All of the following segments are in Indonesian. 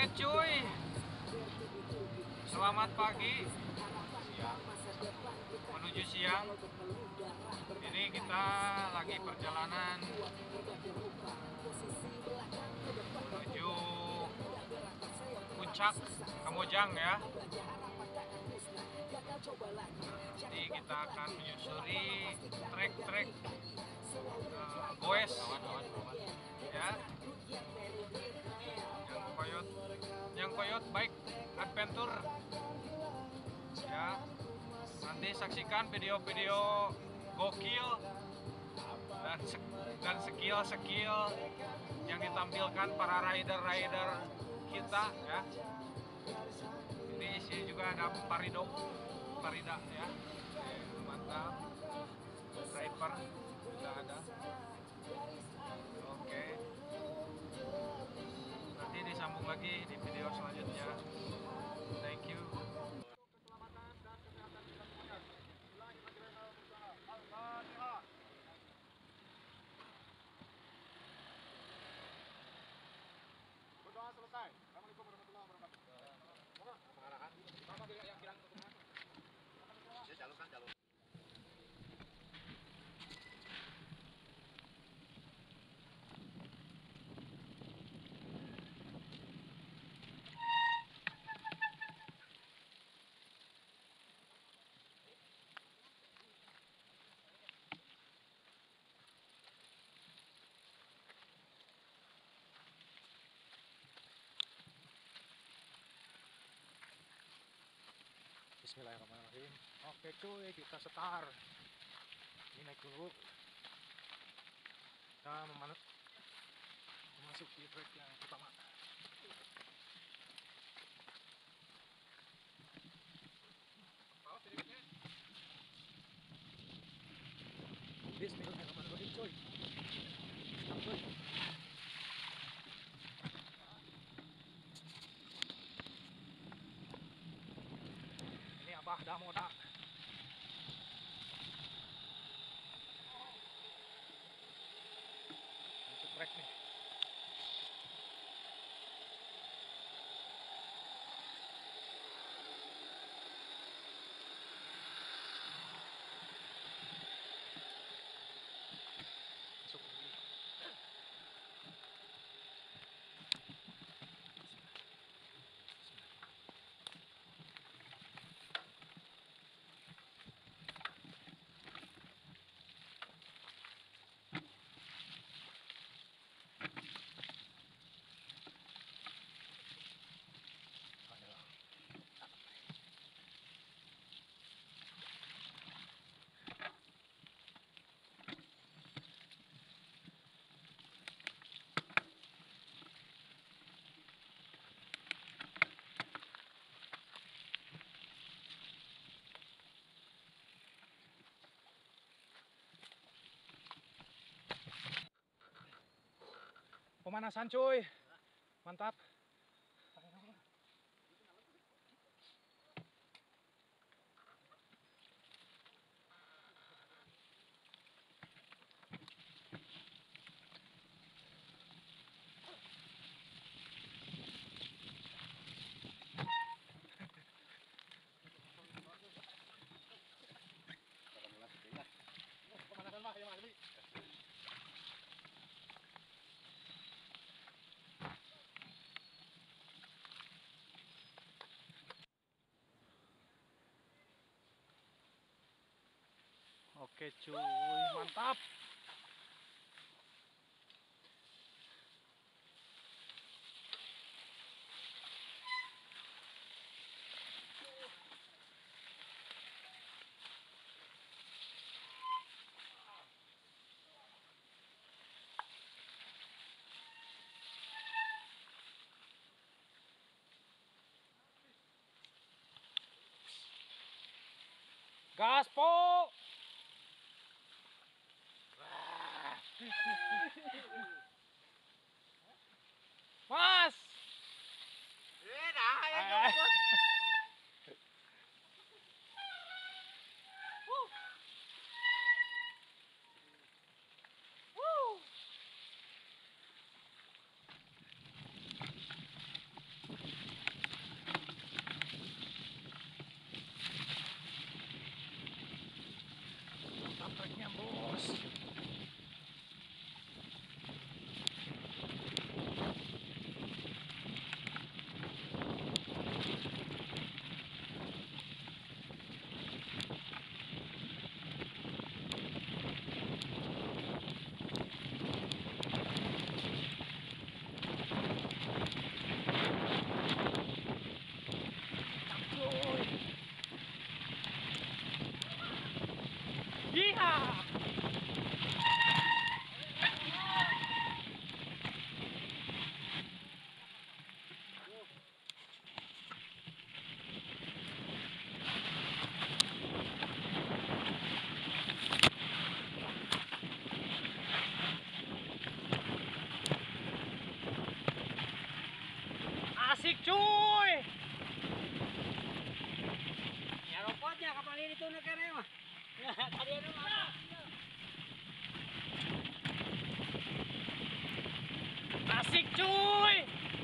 Oke cuy, selamat pagi menuju siang. Ini kita lagi perjalanan menuju puncak Kamojang ya. Jadi kita akan menyusuri trek-trek goes ya, yang koyot bike adventure ya. Nanti saksikan video-video gokil dan skill yang ditampilkan para rider kita ya. Ini sini juga ada Farida ya, mantap. Driver sudah ada. Oke, nanti disambung lagi di video selanjutnya. Thank you. Berdoa selesai. Assalamualaikum warahmatullahi wabarakatuh. Pengarahan. Bapak yang bilang untuk masuk. Ya, jalur. Bismillahirrahmanirrahim. Oke cuy, kita setar. Ini naik dulu. Kita memasuki trek yang pertama. Bismillahirrahmanirrahim cuy. Stop cuy. Ini Abah Damoda. Untuk trek nih. Masuk lagi. Pemanasan cuy, mantap. Pemanasan mah ya Mas. Oke cuy, mantap. Gaspo. Mas. Dah, ya cuy. Ya robotnya kapal ini tuh negaranya mah. Tadi ada apa? Asik cuy.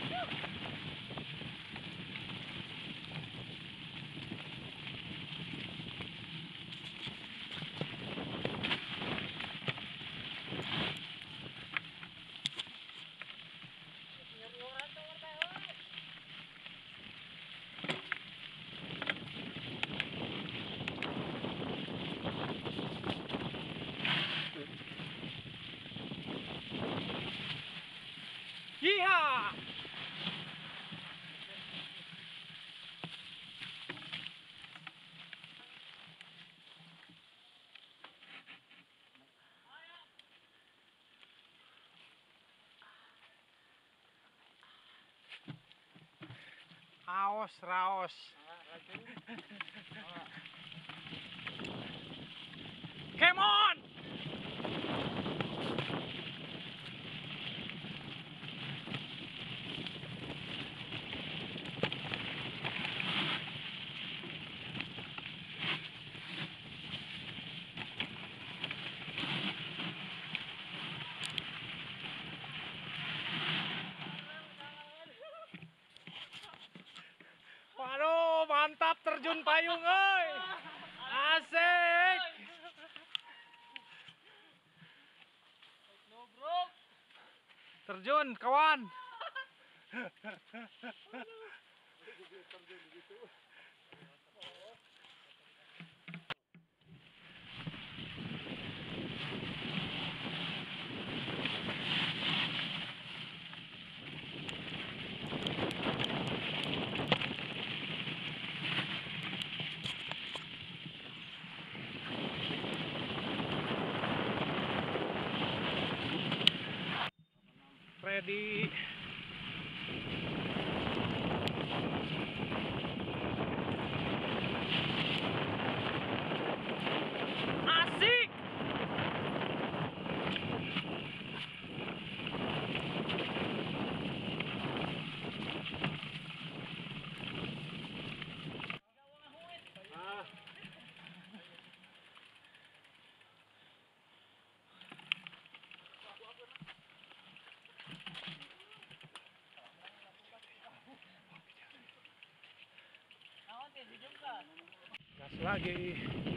Yeehaw. Aos raos. Come on. Waduh, mantap terjun payung, oi. Asik. Terjun, kawan. Ready. Asik. Gas lagi.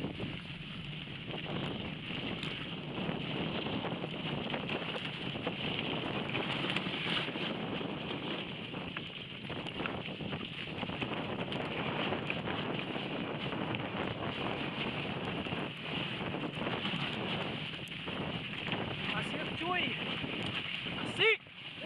Asik cuy. Asik.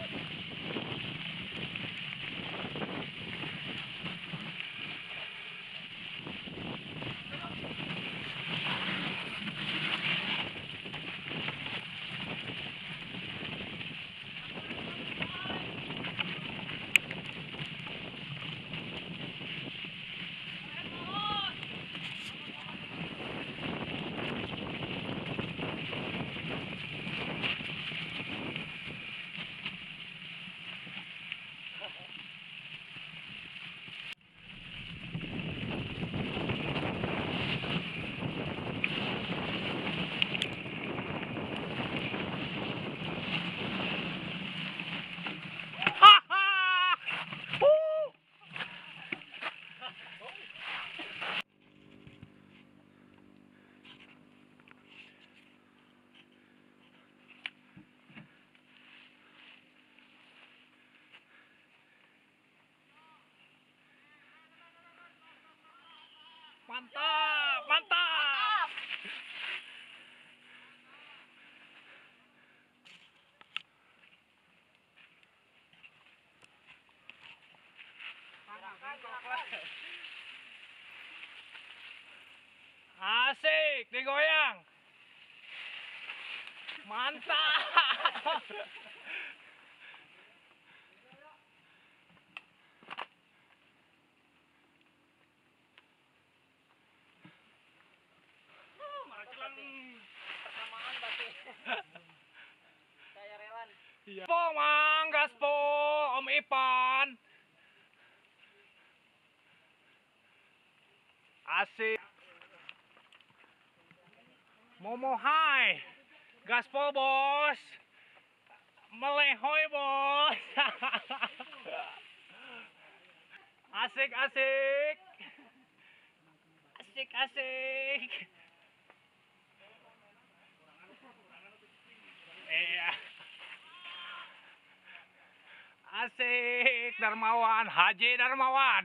Mantap, mantap. Asik, digoyang. Mantap. Persamaan berarti. Saya relan. Iya. Po, manggas po, Om Ipan. asik. Momo hai. Gaspol bos. Melehoy bos. Asik asik. Asik asik. Iya. Asik Darmawan, Haji Darmawan.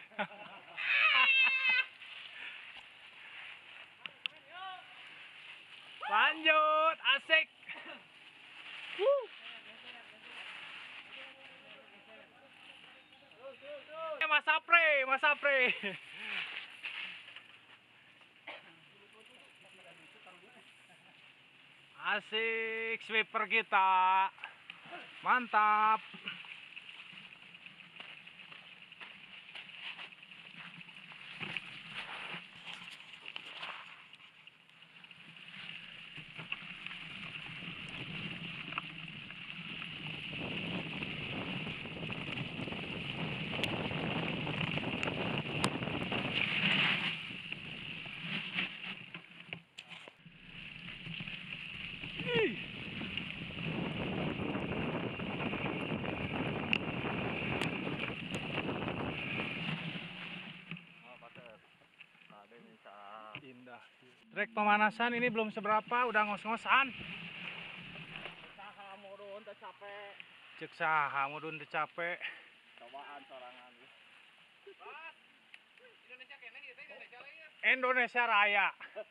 Lanjut, asik. Mas Apri, Mas Apri. Asik sweeper kita. Mantap. Indah. Trek pemanasan ini belum seberapa, udah ngos-ngosan. Saha murun teh capek. Cek saha mudun teu capek. Cobaan sorangan. Indonesia Raya.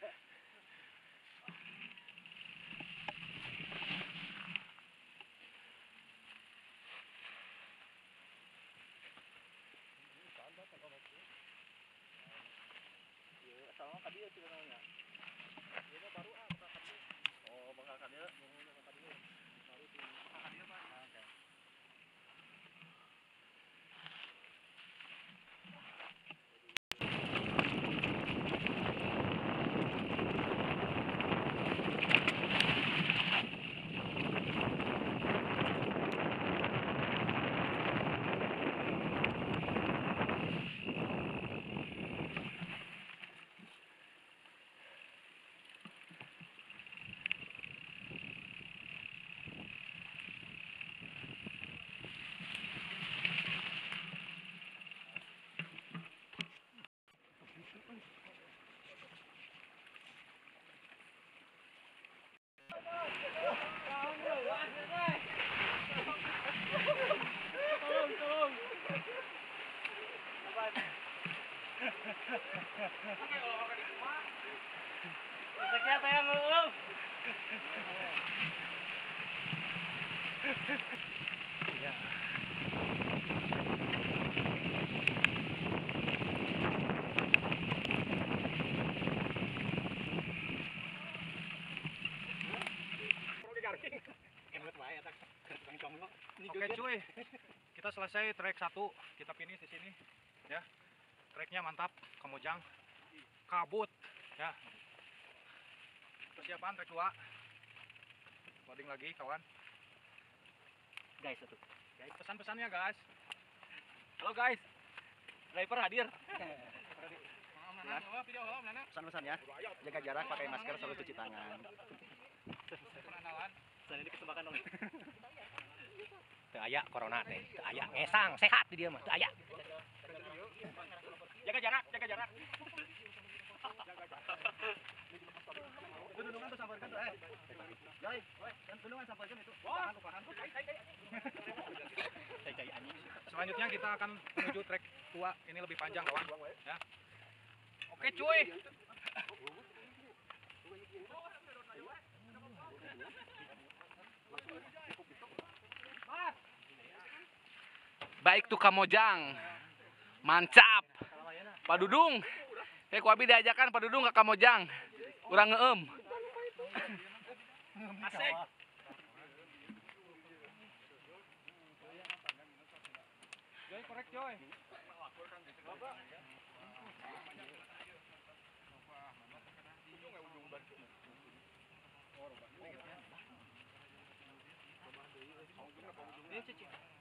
Sama ka dieu sih namanya. Ieu baru bakal ka dieu. Oh, bakal ka dieu. Bakal ka dieu. Baru sih. Bakal ka dieu, Pak. Oke. Sekian saya ngeluh. Oke cuy, kita selesai trek 1, kita finish di sini, ya. Treknya mantap, Kamojang, kabut, ya. Persiapan trek 2, loading lagi kawan. Guys, itu. Guys, pesan-pesannya guys. Halo guys. Driver hadir. Pesan-pesan ya, jaga jarak, pakai masker, selalu cuci tangan. Pesan ini kesempatan dong. Teu aya corona teh, teu aya ngesang, sehat di dieu mah, teu aya. Jaga jarak, jaga jarak. Dudungan tuh sampaikan tuh, Joy, dudungan sampaikan itu. Tahan. Cai anjing. Selanjutnya kita akan menuju trek 2, ini lebih panjang kawan, ya. Oke cuy. Baik tuh Kamojang. Mancap. Pak Dudung. Ku abi diajakan Pak Dudung ke Kamojang. Urang ngeueum. Asik. Joy, korek Joy. Ini cici.